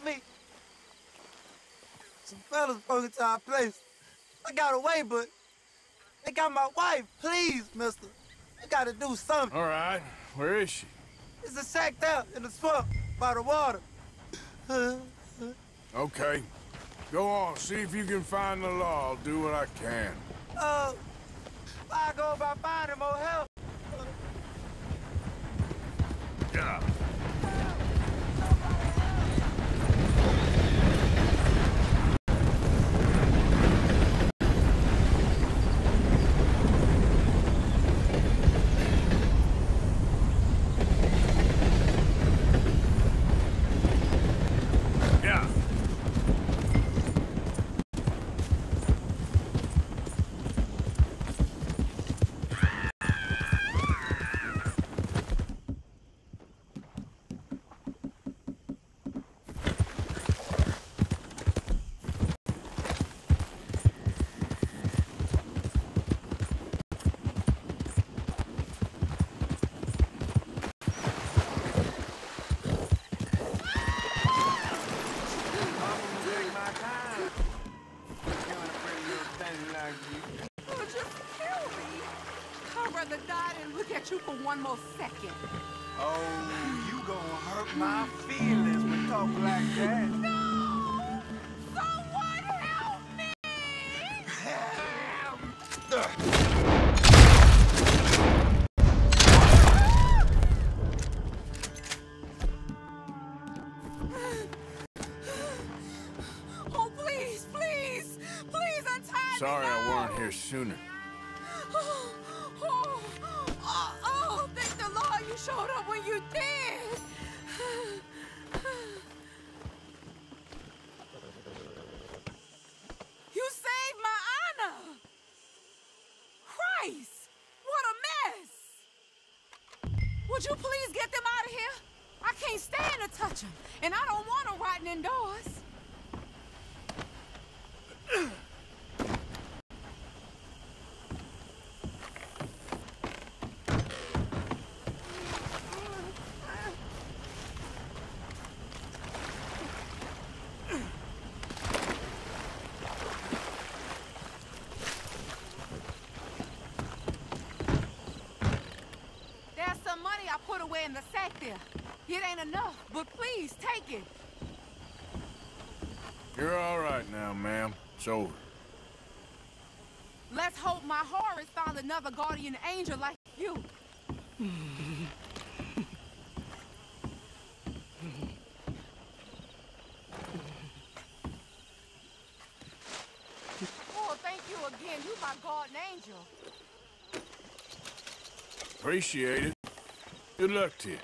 me. Some fellas broke into our place. I got away, but they got my wife. Please, mister. You gotta do something. All right. Where is she? It's a shack there in the swamp by the water. Okay. Go on, see if you can find the law. I'll do what I can. I go about finding more help. Yeah. You for one more second. Oh, you gonna hurt my feelings with talk like that. No! Someone help me! Oh, please, please, please untie me. Sorry I weren't here sooner. Thank the Lord you showed up when you did. You saved my honor. Christ, what a mess. Would you please get them out of here? I can't stand to touch them, and I don't want them rotting indoors. Put away in the sack there. It ain't enough, but please take it. You're all right now, ma'am. It's over. Let's hope my Horace found another guardian angel like you. Oh, thank you again. You my guardian angel. Appreciate it. Good luck to you.